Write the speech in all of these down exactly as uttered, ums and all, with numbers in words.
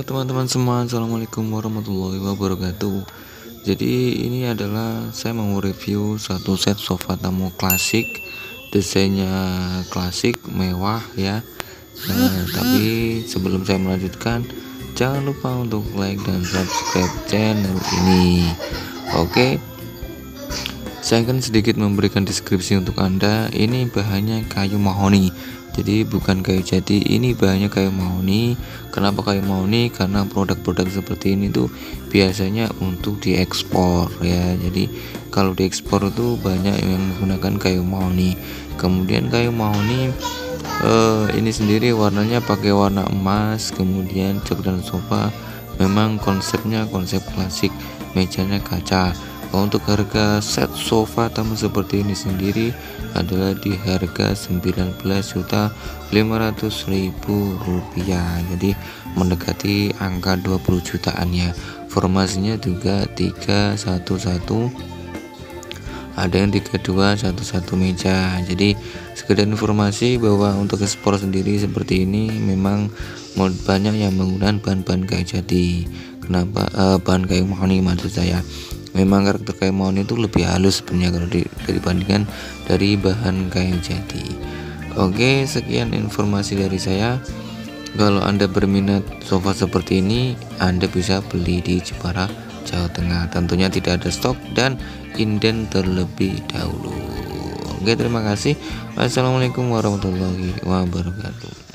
teman-teman semua, assalamualaikum warahmatullahi wabarakatuh. Jadi ini adalah saya mau review satu set sofa tamu klasik, desainnya klasik mewah ya. Nah, tapi sebelum saya melanjutkan, jangan lupa untuk like dan subscribe channel ini. Oke, saya akan sedikit memberikan deskripsi untuk Anda. Ini bahannya kayu mahoni, jadi bukan kayu jati. Ini bahannya kayu mahoni. Kenapa kayu mahoni? Karena produk-produk seperti ini tuh biasanya untuk diekspor ya. Jadi kalau diekspor itu banyak yang menggunakan kayu mahoni. Kemudian kayu mahoni eh, ini sendiri warnanya pakai warna emas. Kemudian jok dan sofa memang konsepnya konsep klasik, mejanya kaca. Untuk harga set sofa tamu seperti ini sendiri adalah di harga sembilan belas juta lima ratus ribu rupiah, jadi mendekati angka dua puluh jutaan ya. Formasinya juga tiga satu satu, ada yang tiga dua satu satu meja. Jadi sekedar informasi bahwa untuk ekspor sendiri seperti ini memang banyak yang menggunakan bahan-bahan kayu jati. Kenapa eh, bahan kayu mahoni maksud saya? Memang karakter kayu mahoni itu lebih halus sebenarnya kalau di, dibandingkan dari bahan kayu jati. Oke, sekian informasi dari saya. Kalau Anda berminat sofa seperti ini, Anda bisa beli di Jepara, Jawa Tengah. Tentunya tidak ada stok dan inden terlebih dahulu. Oke, terima kasih. Wassalamualaikum warahmatullahi wabarakatuh.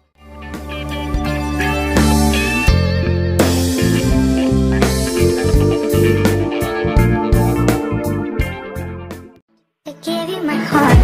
Give you my heart.